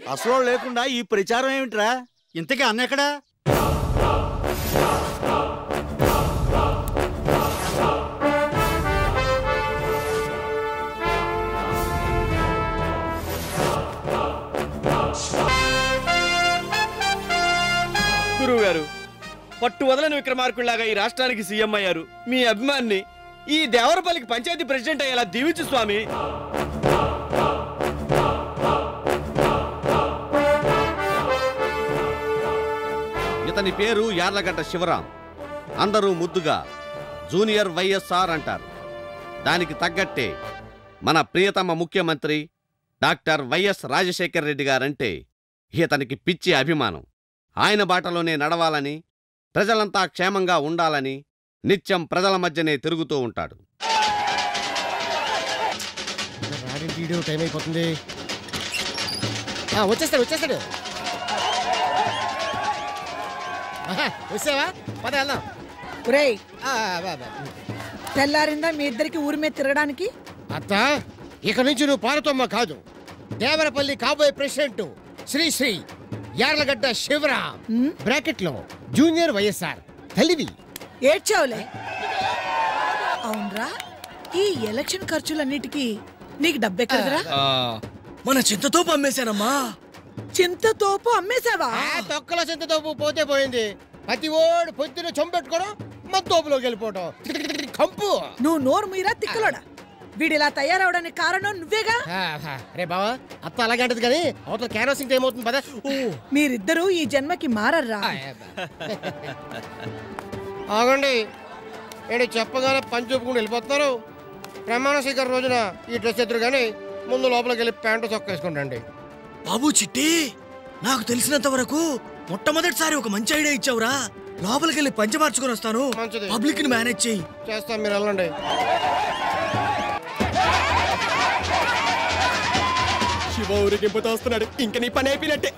అసలు లేకుండా ఈ ప్రచారం ఏమిట్రా? ఇంతకీ అన్న ఎక్కడా? గురువు గారు, పట్టు వదలని విక్రమార్కుల్లాగా ఈ రాష్ట్రానికి సీఎం అయ్యారు. మీ అభిమాన్ని ఈ దేవరపల్లికి పంచాయతీ ప్రెసిడెంట్ అయ్యేలా దీవించు స్వామి. ఇతని పేరు యార్లగడ్డ శివరాం. అందరూ ముద్దుగా జూనియర్ వైఎస్ఆర్ అంటారు. దానికి తగ్గట్టే మన ప్రియతమ ముఖ్యమంత్రి డాక్టర్ వైఎస్ రాజశేఖర్ రెడ్డి గారంటే ఇతనికి పిచ్చి అభిమానం. ఆయన బాటలోనే నడవాలని, ప్రజలంతా క్షేమంగా ఉండాలని నిత్యం ప్రజల మధ్యనే తిరుగుతూ ఉంటాడు. టైం అయిపోతుంది. వచ్చేస్తాడు వచ్చేస్తాడు. వచ్చావా? పద వెళ్దాం. ఒరేయ్, తెల్లారిందా మీ ఇద్దరికి ఊరి మీద తిరగడానికి? అత్త, ఇక నుంచి నువ్వు పార్వతమ్మ కాదు, దేవరపల్లి కాబోయే ప్రెసిడెంట్ శ్రీ శ్రీ యార్లగడ్డ శివరాం, బ్రాకెట్ లో జూనియర్ వైఎస్ఆర్. తల్లివి ఏడ్చావులే. అవునరా, ఈ ఎలక్షన్ ఖర్చులన్నిటికీ నీకు డబ్బెక్కడరా? మన చింతతోపు అమ్మేశానమ్మా. చింతతోపు అమ్మేశావా? తొక్కలో చింతతోపు పోతే పోయింది. ప్రతి ఓడు పొద్దున చొంపెట్టుకోవడం, మన తోపులోకి వెళ్ళిపోవడం కంపు. నువ్వు నోరు మీరా తిక్కలోడా? వీడిలా తయారవడానికి కారణం నువ్వేగా. రే బావా, అత్త అలాగే అంటది కానీ అవతల క్యారోసింగ్ టైం అవుతుంది పదా. మీరిద్దరూ ఈ జన్మకి మారర్రా. ఆగండి, ఏంటి చెప్పగానే పని చూపుకుంటూ వెళ్ళిపోతున్నారు? ప్రమాణ స్వీకారం రోజున ఈ డ్రెస్ ఎదురు కానీ ముందు లోపలికి వెళ్ళి ప్యాంటు చొక్కా వేసుకుంటండి. బాబు చిట్టి, నాకు తెలిసినంత వరకు మొట్టమొదటిసారి ఒక మంచి ఐడియా ఇచ్చావురా. లోపలికి వెళ్ళి పంచ మార్చుకొని వస్తాను, పబ్లిక్ ని మేనేజ్ చేయి. చేస్తాం, మీరు వెళ్ళండి. శివ ఊరికింపుతో వస్తున్నాడు, ఇంక నీ పని అయిపోయినట్టే.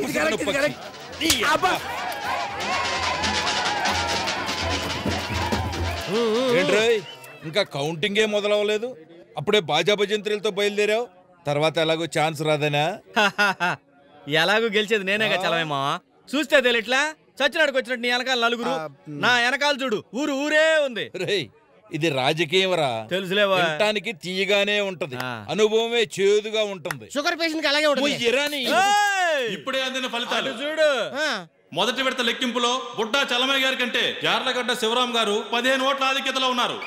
ఏంట్రోయ్, ఇంకా కౌంటింగే మొదలవ్వలేదు, అప్పుడే బాజా భజంత్రులతో బయలుదేరావు? తర్వాత ఎలాగో ఛాన్స్ రాదనా? ఎలాగో గెలిచేది నేనేగా చలవేమా. చూస్తే తెలియట్లా, చచ్చినాడుకు వచ్చినట్టు నీ వెనకాల నలుగురు, నా వెనకాల చూడు ఊరు ఊరే ఉంది. రేయ్, ఇది రాజకీయం రా, తెలుసులేవా? వినటానికి తీయగానే ఉంటది, అనుభవమే చేదుగా ఉంటుంది. షుగర్ పేషెంట్ అలాగే ఉంటుంది. ఇప్పుడే అందిన ఫలితాలు చూడు. మొదటి విడత లెక్కింపులో బుడ్డా చలమయ్య గారి కంటే యార్లగడ్డ శివరాం గారు 15 ఓట్ల ఆధిక్యతలో ఉన్నారు.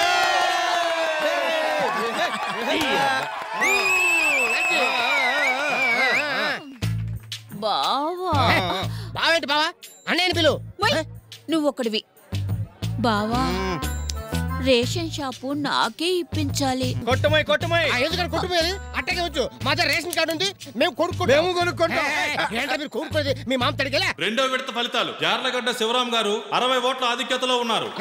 బావేంటి బావా? అన్నయ్యని పిలు. నువ్వొకడివి బావా. రేషన్ షాపు నాకే ఇప్పించాలి. కొట్టమోయ్ కొట్టమోయ్. ఎందుకని కొట్టుపోయేది? అట్టకే వచ్చు, మా దగ్గర రేషన్ కార్డు ఉంది, మేము కొనుక్కుంటాం. మీరు కొనుక్కోది మీ మామ తడిగలే. రెండో విడత ఫలితాలు యార్లగడ్డ శివరాం గారు 60 ఓట్ల ఆధిక్యతలో ఉన్నారు.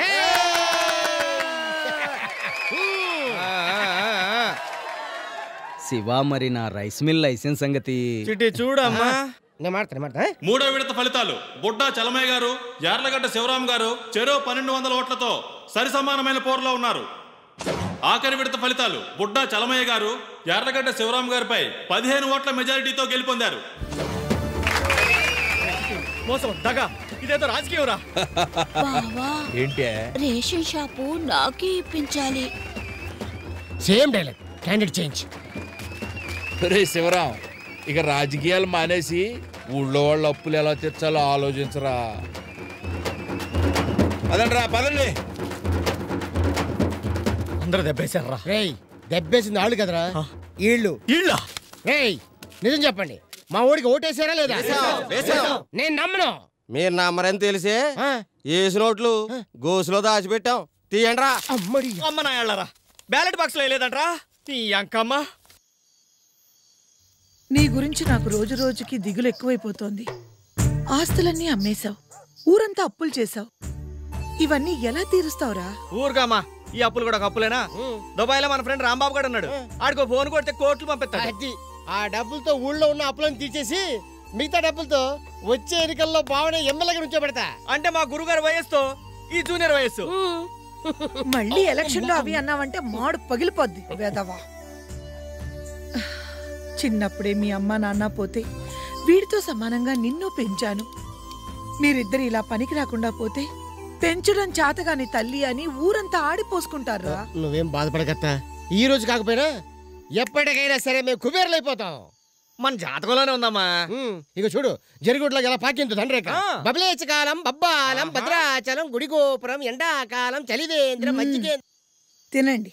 శివ, మరి నా రైస్ మిల్ లైసెన్స్ సంగతి చిట్టి చూడమ్మా. మూడో విడత ఫలితాలు బుడ్డా చలమయ్య గారు, యార్లగడ్డ శివరాం గారు చెరో 1200 ఓట్లతో సరి సమానమైన పోరులో ఉన్నారు. ఆఖరి విడత ఫలితాలు బుడ్డా చలమయ్య గారు యార్లగడ్డ శివరాం గారిపై 15 ఓట్ల మెజారిటీతో గెలుపొందారు. మోసం, దగా, ఇదేదో రాజకీయం రా. ఏంటి? రేషన్ షాపు నాకే ఇప్పించాలి. Same dialogue, candidate change. రే శివరాం, ఇక రాజకీయాలు మానేసి ఊళ్ళో వాళ్ళ అప్పులు ఎలా తీర్చాలో ఆలోచించరా. పదండ్రా, పదండి. అందరూ దెబ్బేశారా? రేయ్, దెబ్బేసింది ఆళ్ళు కదరా, ఈళ్ళు. రేయ్, నిజం చెప్పండి, మా ఊడికి ఓటేసారా లేదా? నేను నమ్మను. మీరు నమ్మరని తెలిసే ఏసు నోట్లు గోసులో దాచిపెట్టాం, తీయండ్రా. అమ్మ నా ఏళ్ళరా, బ్యాలెట్ బాక్స్ లో వేయలేదంట్రా ఈ అంకమ్మ. నీ గురించి నాకు రోజు రోజుకి దిగులు ఎక్కువైపోతోంది. ఆస్తులన్నీ అమ్మేశావు, ఊరంతా అప్పులు చేశావు, ఇవన్నీ ఎలా తీరుస్తావురా? ఊరుగామా, ఈ అప్పులు కూడా అప్పులేనా? దుబాయ్ లో మన ఫ్రెండ్ రాంబాబు గారు ఉన్నాడు, ఆడికో ఫోన్ కొడితే కోట్లు పంపిస్తాడు. ఆ డబ్బులతో ఊళ్ళో ఉన్న అప్పులను తీసేసి మిగతా డబ్బులతో వచ్చే ఎన్నికల్లో బావనే ఎమ్మెల్యేగా నుంచోబెడతా. అంటే మా గురుగారు వయస్సు ఈ జూనియర్ వయస్సు. మళ్ళీ ఎలక్షన్ లో అవి అన్నావంటే మాడు పగిలిపోద్ది వేదవా. చిన్నప్పుడే మీ అమ్మ నాన్న పోతే వీడితో సమానంగా నిన్ను పెంచాను. మీరిద్దరు ఇలా పనికి రాకుండా పోతే పెంచడం చేతగాని తల్లి అని ఊరంతా ఆడిపోసుకుంటారా? నువ్వేం బాధపడకత్తా, ఈ రోజు కాకపోయినా ఎప్పటికైనా సరే మేము కుబేర్లైపోతాం. మన జాతకంలోనే ఉందమ్మా. ఇక చూడు, జరిగుడ్లో ఎలా పాకింది తండ్రేక. బబలేచకాలం, బబ్బాలం, భద్రాచలం, గుడిగోపురం, ఎండాకాలం, చలివేంద్రం, మజ్జిగేంద్రం. తినండి.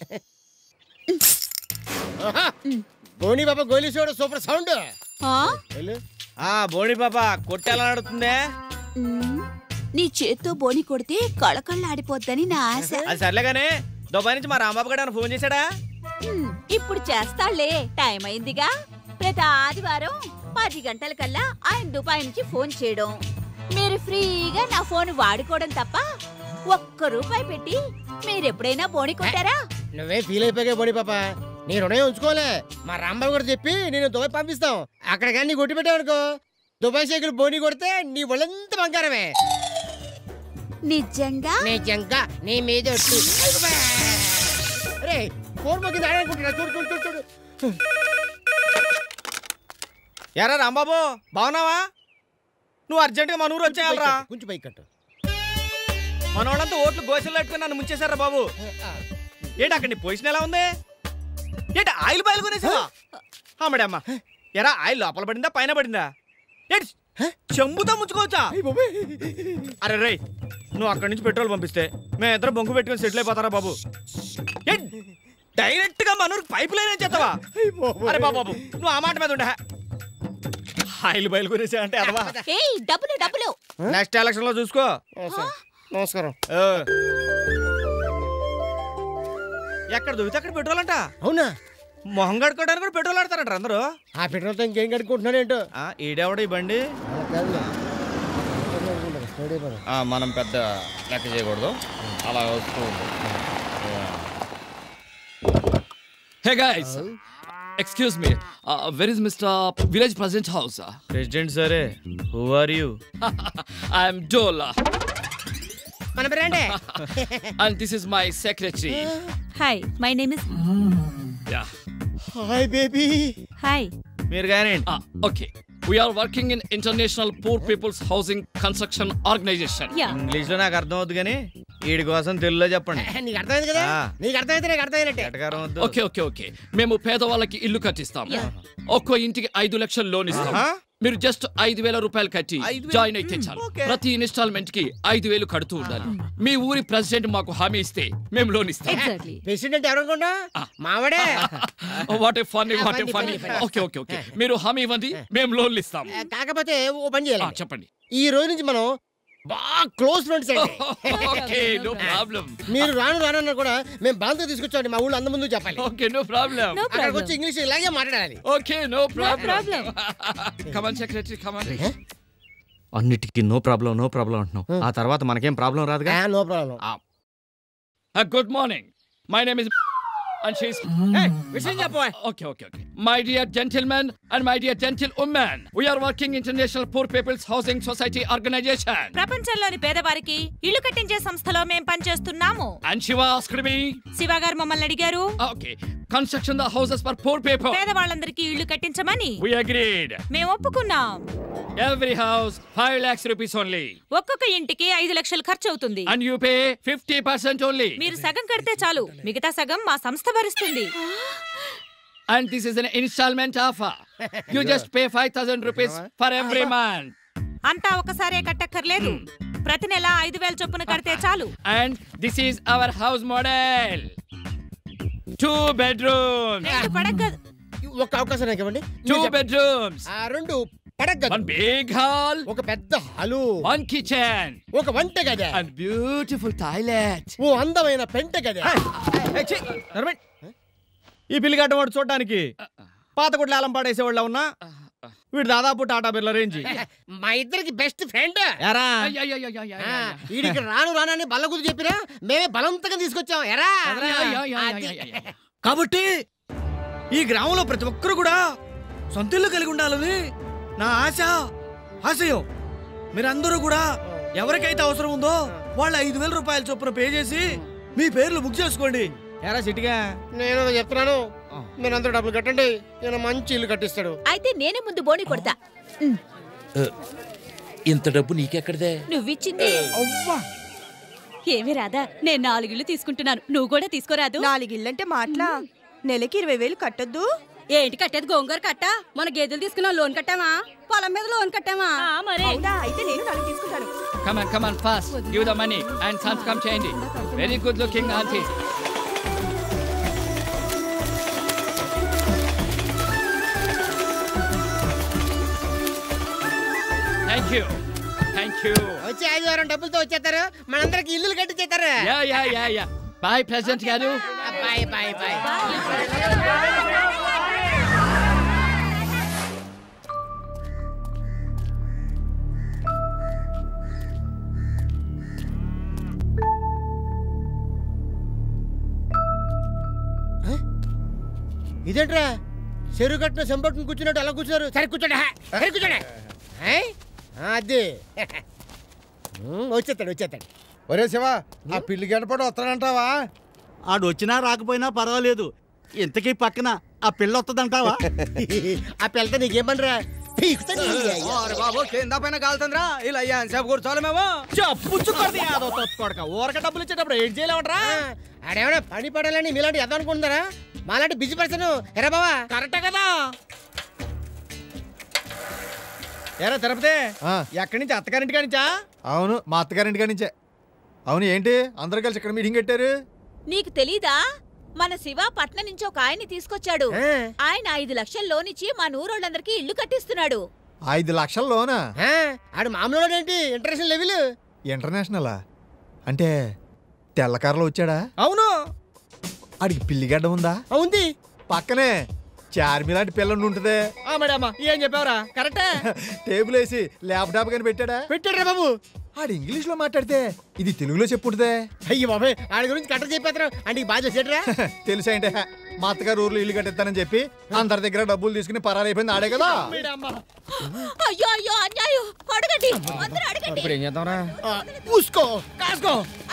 బోని బాబా గోలీ చూడు, సూపర్ సౌండ్. బోని పాప కొట్టేలా నడుతుందే. నీ చేత్తో బోని కొడితే కళకళ్ళాడిపోద్దని నా ఆశ. అది సర్లేగానే, దుబాయ్ నుంచి మా రాంబాబు గడ ఫోన్ చేశాడా? ఇప్పుడు చేస్తాళ్లే, టైం అయిందిగా. ప్రతి ఆదివారం 10 గంటలకల్లా ఆయన దుబాయ్ నుంచి ఫోన్ చేయడం, మీరు ఫ్రీగా నా ఫోన్ వాడుకోవడం తప్ప ₹1 పెట్టి మీరెప్పుడైనా బోని కొట్టారా? నువ్వే ఫీల్ అయిపోయా బోని పాప, నీ రుణం ఉంచుకోలే. మా రాంబాబు కూడా చెప్పి నేను దుబాయ్ పంపిస్తాం. అక్కడ కానీ నీ కొట్టి పెట్టావనుకో, దుబాయ్ సైకిల్ బోని కొడితే నీ ఒళ్ళంత బంగారమే. నిజంగా? నిజంగా నీ మీద ఫోన్ మొక్కింది ఆడనుకుంటున్నా. చూడు చూడు చూడు చూడు. ఎరా రాంబాబు, బాగున్నావా? నువ్వు అర్జెంటుగా మన ఊరు వచ్చేయాలరా. కొంచెం పైకి కట్టు. మన వాళ్ళంతా ఓట్లు గోసలు పెట్టుకుని నన్ను ముంచేశారా బాబు. ఏంటి అక్కడ నీ పొజిషన్ ఎలా ఉంది? ఏంటి ఆయిల్ బాయిల్ కొనేసావా? అమ్మడమ్మా, ఎరా ఆయిల్ లోపల పడిందా పైన పడిందా? ఏంటి చెంబుతో ముంచుకోవచ్చా? అరే రే, నువ్వు అక్కడి నుంచి పెట్రోల్ పంపిస్తే మేము ఇద్దరు బొంగు పెట్టుకుని సెటిల్ అయిపోతారా బాబు. డైరెక్ట్ గా మన ఊరికి పైప్ లైన్ చేస్తావా? అరే బాబు, నువ్వు ఆ మాట మీద ఉండే. ఆయిల్ బయలు కొనేసా అంటే అదవా. డబ్బులు నెక్స్ట్ ఎలక్షన్ లో చూసుకో. నమస్కారం. ఎక్కడ దొరికితే అక్కడ పెట్రోల్ అంట. అవునా? మొహం కడుకోవడానికి కూడా పెట్రోల్ ఆడతారంట అందరూ. ఆ పెట్రోల్తో ఇంకేం కడుక్కుంటున్నాడు ఏంటో. ఈడెవడ ఈ బండి? మనం పెద్ద లెక్క చేయకూడదు, అలా వస్తూ ఉంది. Hey guys, excuse me. Where is Mr. Village President House? President sir, who are you? I am Dola. మన బ్రాండే. And this is my secretary. Hi, my name is. Yeah. Hi baby. Hi. మీరు గాని. Okay. We are working in International Poor People's Housing Construction Organization. English లో నాకు అర్థం అవుతుంది కానీ వీడి కోసం తెలుగులో చెప్పండి. నీకు అర్థమైంది కదా? నీకు అర్థమైతే నాకు అర్థమైనట్టే. ఓకే. మేము పేదవాళ్ళకి ఇల్లు కట్టిస్తాం. ఒక్కో ఇంటికి 5 లక్షలు లోన్ ఇస్తాం. మీరు జస్ట్ 5,000 రూపాయలు కట్టి జాయిన్ అయితే చాలు. ప్రతి ఇన్స్టాల్మెంట్ కి 5,000 కడుతూ ఉండాలి. మీ ఊరి ప్రెసిడెంట్ మాకు హామీ ఇస్తే మేము లోన్ ఇస్తాం. ప్రెసిడెంట్ ఎవరనుకున్నా? మావడే. What a funny. ఓకే. మీరు హామీ ఇవ్వండి, మేము లోన్లు ఇస్తాం. కాకపోతే ఓ పని చేయాలి. చెప్పండి. ఈ రోజు నుంచి మనం బాగా close friends. Okay, no problem. మీరు రాను కూడా మేము బాగా తీసుకొచ్చాండి, మా ఊళ్ళో అంత ముందు చెప్పాలి. Okay, no problem. అక్కడికి వచ్చి ఇంగ్లీష్ ఇలాగే మాట్లాడాలి. Okay, no problem. Come on secretary, come on. అన్నిటికీ నో ప్రాబ్లం అంటున్నావు, ఆ తర్వాత మనకేం ప్రాబ్లం రాదుగా. No problem. Good morning. My name is and she's okay. My dear gentlemen and my dear gentlewomen, we are working International Poor People's Housing Society Organization. ప్రపంచంలోని పేదవారికి ఇల్లు కట్టించే సంస్థలో మేము పనిచేస్తున్నాము. And Shiva asked me. Shiva గారు మమ్మల్ని అడిగారు. Okay. Construction the houses for poor people. పేదవాళ్ళందరికీ ఇల్లు కట్టించమని. We agreed. మేము ఒప్పుకున్నాం. Every house 5 lakhs rupees only. ఒక్కొక్క ఇంటికి 5 లక్షలు ఖర్చు అవుతుంది. And you pay 50% only. మీరు సగం కడితే చాలు, మిగతా సగం మా సంస్థ భరిస్తుంది. And this is an installment offer. You just pay 5,000 rupees for every month. అంతా ఒకసారే కట్టక్కర్లేదు, ప్రతి నెల 5,000 చొప్పున కడితే చాలు. And this is our house model. 2 bedrooms. 2 పడగదు. ఒక అవకాశం నాకు ఇవ్వండి. 2 bedrooms. 2 పడగదు. 1 big hall. ఒక పెద్ద హాలు. 1 kitchen. ఒక వంట గది. And beautiful toilet. ఓ అందమైన పెంట గది. ఈ బిల్లు కట్టవాడు చూడడానికి పాత గుడ్ల ఆలం పాడేసేవాళ్ళ ఉన్నా, వీడు దాదాపు టాటా బిర్లా రేంజ్. మా ఇద్దరికి బెస్ట్ ఫ్రెండ్. వీడికి రానని బల్లగుద్దు చెప్పినా మేమే బలవంతంగా తీసుకొచ్చాం. ఎరా కాబట్టి ఈ గ్రామంలో ప్రతి ఒక్కరు కూడా సొంత ఇల్లు కలిగి ఉండాలని నా ఆశయం. మీరందరూ కూడా ఎవరికైతే అవసరం ఉందో వాళ్ళ 5,000 రూపాయల చొప్పున పే చేసి మీ పేర్లు బుక్ చేసుకోండి. ఎరా సిటిగా నేను చెప్తున్నాను, మీరందరూ డబ్బులు కట్టండి, నేను మంచి ఇల్లు కట్టిస్తాడు. అయితే నేనే ముందు బోని కొడతా. ఇంత డబ్బు నీకెక్కడదే? నువ్విచ్చింది. ఏమి రాదా, నేను 4 ఇళ్ళు తీసుకుంటున్నాను, నువ్వు కూడా తీసుకోరాదు. 4 ఇళ్ళంటే మాటలా? నెలకి 20,000 కట్టొద్దు. ఏంటి కట్టేది? గోంగూర కట్టా? మన గేదెలు తీసుకున్నా లోన్ కట్టామా? పొలం మీద లోన్ కట్టామా? అయితే నేను 4 తీసుకుంటాను. Come on, fast. Give the money and సంతకం చేయండి. Very good looking auntie. Thank you. వచ్చి ఆదివారం డబ్బులతో వచ్చేస్తారు, మనందరికి ఇల్లు కట్టించేస్తారు. Yeah. Bye, President గారు. బాయ్. ఇదేంట్రా, చెరువు కట్టిన సంపట్టును కూర్చున్నట్టు అలా కూర్చున్నారు. సరే కూర్చోండి. అది వచ్చేస్తాడు. ఒరే శివ, ఆ పిల్లి గడపడు వస్తాడంటావా? ఆడు వచ్చినా రాకపోయినా పర్వాలేదు, ఇంతకీ పక్కన ఆ పిల్ల వస్తుందంటావా? ఆ పిల్లతో నీకేమనరా? బాబు కింద పైన కాలుతుందిరా, ఇలా సేపు కూర్చోవాలి మేము. పుచ్చుకోండి కొడక, ఊరక డబ్బులు ఇచ్చేటప్పుడు ఏం చేయలేమంటారా? ఆడేమన్నా పని పడాలని మీలాంటి ఎద అనుకుంటున్నారా? మాలాంటి బిజీ పర్సన్ ఎరా బావా. కరెక్టే కదా. ఎరా తిరుపతి, ఎక్కడి నుంచి? అత్తగారింటి కానించా? అవును, మా అత్తగారింటి కానించే. అవును, ఏంటి అందరూ కలిసి ఇక్కడ మీటింగ్ పెట్టారు? నీకు తెలీదా? మన శివ పట్నం నుంచి ఒక ఆయన్ని తీసుకొచ్చాడు. ఆయన 5 లక్షలు లోన్ ఇచ్చి మన ఊరోళ్ళందరికీ ఇల్లు కట్టిస్తున్నాడు. 5 లక్షల లోనా? ఆడు మామూలు ఏంటి, ఇంటర్నేషనల్ లెవెల్. ఇంటర్నేషనలా? అంటే తెల్లకారులో వచ్చాడా? అవును. ఆడికి పిల్లిగడ్డ ఉందా? ఉంది. పక్కనే చార్మి లాంటి పిల్లని ఉంటదే. మేడమ్మా ఏం చెప్పావురా? కరెక్టే. టేబుల్ వేసి ల్యాప్టాప్ కానీ పెట్టాడా? పెట్టాడు బాబు. ఆడు ఇంగ్లీష్ లో మాట్లాడితే ఇది తెలుగులో చెప్పుంటదే. అయ్యి బాబాయ్, ఆడి గురించి కట్ట చెప్పేస్తారు అంటే బాగా చేసేట్రా. తెలుసా అంటే మా అత్తగారు ఊర్లో ఇల్లు కట్టిస్తానని చెప్పి అందరి దగ్గర డబ్బులు తీసుకుని పరారైపోయింది ఆడే కదా. అయ్యో అన్యాయం. అడగండి, అందరూ అడగండి. ఇప్పుడు ఏం చేద్దాంరా? పూసుకో కాసుకో.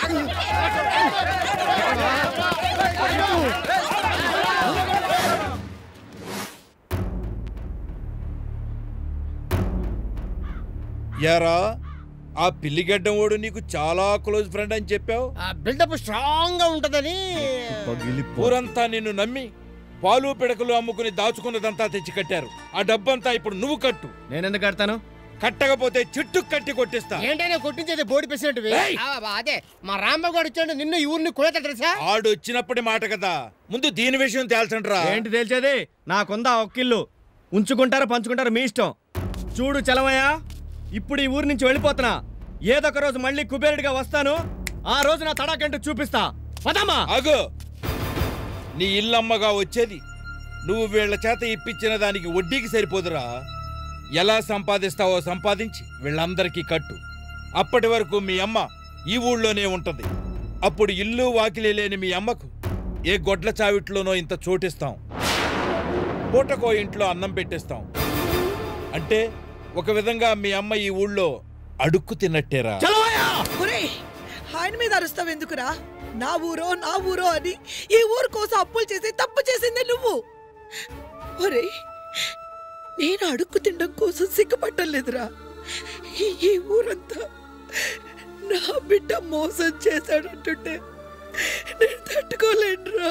యారా, ఆ పిల్లిగడ్డం ఓడు నీకు చాలా క్లోజ్ ఫ్రెండ్ అని చెప్పావు. బిల్డప్ స్ట్రాంగ్ గా ఉంటదని ఊరంతా నిన్ను నమ్మి పాలు పిడకలు అమ్ముకుని దాచుకున్నదంతా తెచ్చి కట్టారు. ఆ డబ్బంతా ఇప్పుడు నువ్వు కట్టు. నేనెందుకు కడతాను? కట్టకపోతే చెట్టు కట్టి కొట్టిస్తా. ఏంటనే కొట్టించేది? బోడి పెసినట్టు. అదే మా రాంబాబు గారు వచ్చాడు నిన్ను ఈ ఊరిని కొనేత తెలుసా? ఆడు వచ్చినప్పుడే మాట కదా, ముందు దీని విషయం తేల్చండ్రా. ఏంటి తేల్చేది? నాకుందా ఒక్కిల్లు, ఉంచుకుంటారా పంచుకుంటారా మీ ఇష్టం. చూడు చలమయ్య, ఇప్పుడు ఈ ఊరి నుంచి వెళ్ళిపోతున్నా. ఏదొక రోజు మళ్ళీ కుబేరుడిగా వస్తాను, ఆ రోజు నా తడాకంటూ చూపిస్తా. పదమ్మా. అగో, నీ ఇల్లమ్మగా వచ్చేది నువ్వు వీళ్ల చేత ఇప్పించిన దానికి వడ్డీకి సరిపోదురా. ఎలా సంపాదిస్తావో సంపాదించి వీళ్ళందరికీ కట్టు. అప్పటి వరకు మీ అమ్మ ఈ ఊళ్ళోనే ఉంటది. అప్పుడు ఇల్లు వాకిలి లేని మీ అమ్మకు ఏ గొడ్ల చావిట్లోనో ఇంత చోటిస్తాం, పూటకో ఇంట్లో అన్నం పెట్టేస్తాం. అంటే ఒక విధంగా మీ అమ్మ ఈ ఊళ్ళో అడుక్కు తిన్నట్టేరా. ఆయన మీద అరుస్తావెందుకురా? నా ఊరో అని ఈ ఊరు కోసం అప్పులు చేసి తప్పు చేసిందే నువ్వు. ఒరే, నేను అడుక్కు తినడం కోసం సిగ్గుపట్టలేదురా. ఈ ఊరంతా నా బిడ్డ మోసం చేశాడంటుంటే నేను తట్టుకోలేనురా.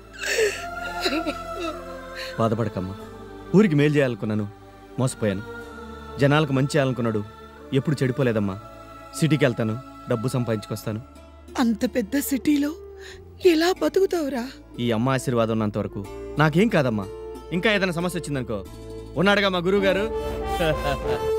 బాధపడకమ్మా, ఊరికి మేలు చేయాలనుకున్నాను, మోసపోయాను. జనాలకు మంచి చేయాలనుకున్నాడు, ఎప్పుడు చెడిపోలేదమ్మా. సిటీకి వెళ్తాను, డబ్బు సంపాదించుకొస్తాను. అంత పెద్ద సిటీలో ఎలా బతుకుతావురా? ఈ అమ్మ ఆశీర్వాదం ఉన్నంత వరకు నాకేం కాదమ్మా. ఇంకా ఏదైనా సమస్య వచ్చిందనుకో, ఉన్నాడుగా మా గురువు గారు.